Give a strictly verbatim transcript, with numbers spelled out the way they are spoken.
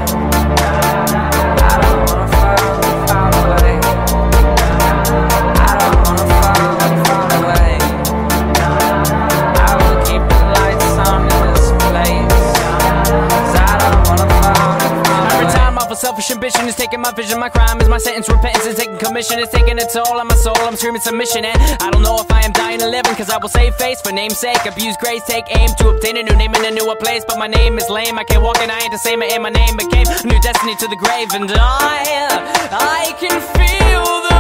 I don't wanna fall, fall away. I don't wanna fall, fall away. I will keep the lights on in this place, 'cause I don't wanna fall, fall away. Every time off of selfish ambition is taking my vision. My crime is my sentence, repentance is taking commission. It's taking a toll on my soul, I'm screaming submission. And I don't know if I am dying or living, 'cause I will save face for name's sake. Abuse grace, take aim to obtain a new name in a newer place. But my name is lame, I can't walk and I ain't the same. And my name became a new destiny to the grave. And I, I can feel the